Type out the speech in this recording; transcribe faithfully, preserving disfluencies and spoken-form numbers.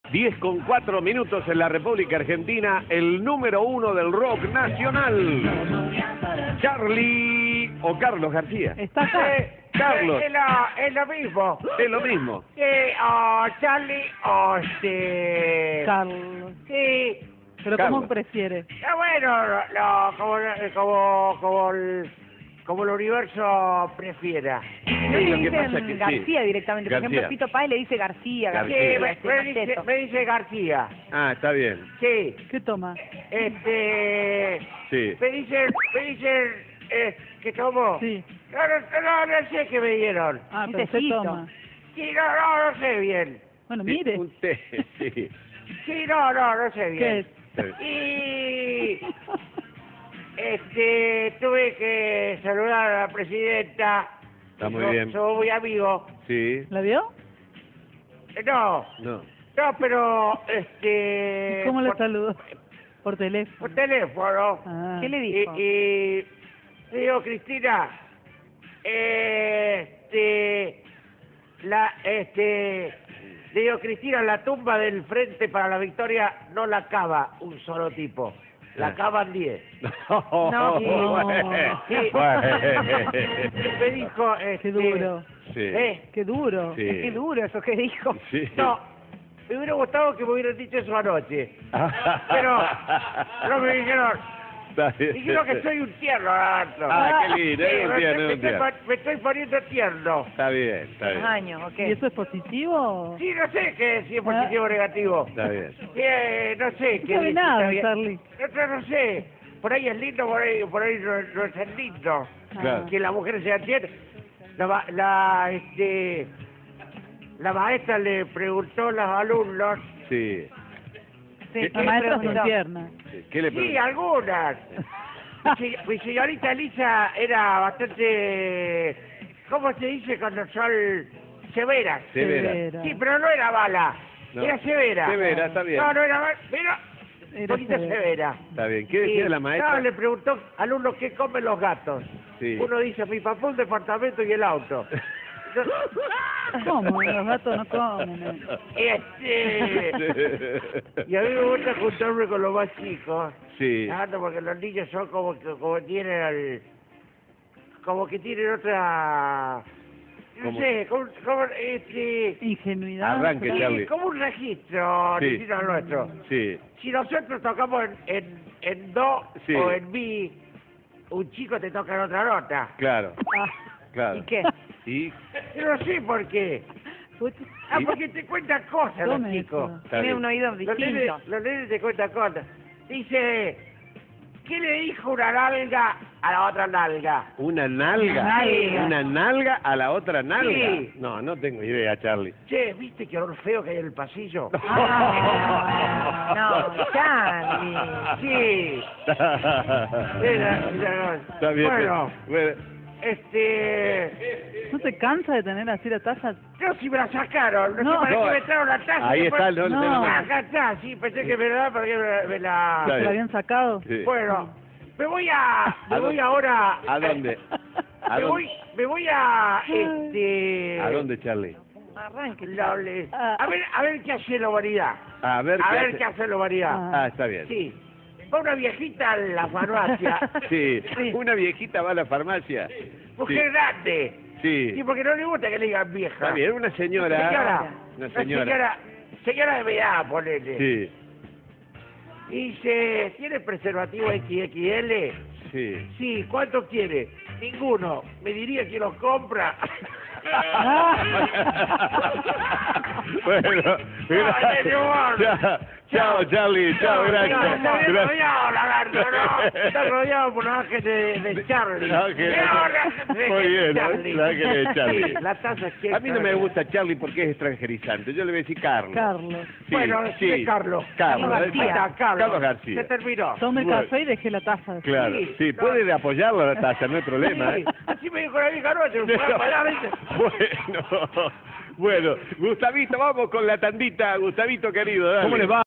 diez con cuatro minutos en la República Argentina, el número uno del rock nacional, Charly o Carlos García. Está acá. Eh, Carlos. Es, lo, es lo mismo. Es lo mismo. Sí, o Charly o este... Carlos. Sí. Pero Carlos. ¿cómo prefiere? Ah, bueno, lo, lo- como, como, como, el, como el universo prefiera. Sí, Le lo que dicen pasa es que sí. García directamente. Por García. ejemplo, Pito Páez le dice García. García. Sí, García, me, este, me dice, Maceto. me dice García. Ah, está bien. Sí. ¿Qué toma? Este... Sí. Me dicen, me dicen eh, que tomo. Sí. No, no, no, no sé qué me dieron. Ah, Un pero se tecito. toma. Sí, no, no, no sé bien. Bueno, Sí, mire. Un té, sí. Sí, no, no, no sé bien. ¿Qué es? Está bien. Y este tuve que saludar a la presidenta. Está muy So- bien. Soy muy amigo. Sí. ¿La vio? Eh, No, No. no, pero este. ¿Cómo le por, saludó? Por teléfono. por teléfono. Ah. ¿Qué le Y, dijo? y le digo, Cristina, este, la, este, le digo, Cristina, la tumba del Frente para la Victoria no la cava un solo tipo, la Ah. cavan diez. No, No, bueno. sí. Bueno. Me dijo, este, Qué duro. Sí. ¿eh? Qué duro. Sí. Qué duro eso que dijo. Sí. No, me hubiera gustado que me hubieran dicho eso anoche, pero no me dijeron. Está bien. Dijeron que soy un tierno, Lagarto. Ah, qué lindo, Sí, es un me, tierno, me es un estoy, tierno. pon- me estoy poniendo tierno. Está bien, está bien. Años, ok. ¿Y eso es positivo? Sí, no sé qué, si es positivo o negativo. Está bien. Eh, no sé No qué. sabe si nada, está bien. Charly. No, no sé. Por ahí es lindo, por ahí, por ahí no, no es lindo. Claro. Que las mujeres sean tiernas. La, ma- la, este, la maestra le preguntó a los alumnos. Sí. Sí, ¿Qué- La ¿qué maestra preguntó? son tiernas. ¿Qué le Sí, preguntó? algunas. Mi, se- mi señorita Elisa era bastante, ¿cómo se dice cuando son severas? Severa. Severa. Sí, pero no era mala, No. era severa. Severa, está bien. No, no era mala, pero un Era poquito severa. severa. Está bien. ¿Qué decía Y, la maestra? No, le preguntó al uno qué comen los gatos. Sí. Uno dice, mi papá, un departamento y el auto. ¿Cómo? Los gatos no comen. eh. Este... Y a mí me gusta juntarme con los más chicos. Sí. Ah, no, porque los niños son como que como tienen el, como que tienen otra, no ¿Cómo? sé, como, como este, Ingenuidad. Arranque, sí, Charly. como un registro Sí. distinto al nuestro. Sí. Si nosotros tocamos en, en, en do Sí. o en mi, un chico te toca en otra nota. Claro. Ah, Claro. ¿Y qué? Y Yo no sé por qué. pucha. Ah, ¿Y? porque te cuentan cosas los Tome chicos. eso. Está Tiene bien. un oído Los distinto. nenes, los nenes te cuentan cosas. Dice, ¿qué le dijo una nalga a la otra nalga? ¿Una nalga? Nalga. ¿Una nalga a la otra nalga? Sí. No, no tengo idea, Charly. Che, ¿viste qué olor feo que hay en el pasillo? Ah, no, Charly. Sí. Era- era- Está bien. Bueno, Bueno, este... ¿No te cansa de tener así la taza? No, si me la sacaron. No, No. sé para No, qué me trajeron la taza. ahí después- está, no, No. no, no, no. Acá está, sí, pensé que me la daban porque me, me la... Está ¿Se bien. la habían sacado? Sí. Bueno, me voy a... Me ¿A voy dónde? ahora... ¿A dónde? ¿A Me dónde? voy, me voy a... Este... ¿A dónde, Charly? Arranque. La- le- A ver, a ver qué hace la humanidad. A ver A qué ver hace. qué hace la humanidad. Ah. Ah, está bien. Sí. Va una viejita a la farmacia. Sí. Sí. Una viejita va a la farmacia. Mujer grande. Sí. Sí, porque no le gusta que le digan vieja. Está bien, una señora. Señora. Una Una señora. señora. Señora de mi edad, ponele. Sí, Y dice, ¿tiene preservativo equis equis ele? sí. Sí, ¿cuánto quiere? Ninguno. Me diría que los compra. Bueno, gracias. Chao, chao, Charly. Chao, No, gracias. no, está bien Gracias. rodeado, lagarto, ¿no? Está rodeado por los ángeles de, de Charlie. Ángeles. No, los ángeles Muy de bien, Charlie. los ángeles de Charlie. Sí, la taza que A mí no me gusta Charly porque es extranjerizante. Yo le voy a decir Carlos. Carlos. Sí, Bueno, sí, Carlos. Carlos. Carlos ¿eh? García. Ahí está, Carlos. Carlos García. Se terminó. Tome el Bueno. café y dejé la taza. Claro, Sí, sí, no. puede apoyarlo a la taza, no hay problema. Sí, ¿eh? así me dijo la vieja noche, me fue a parar, ¿viste? Bueno, bueno, Gustavito, vamos con la tandita, Gustavito querido, dale. ¿Cómo les va?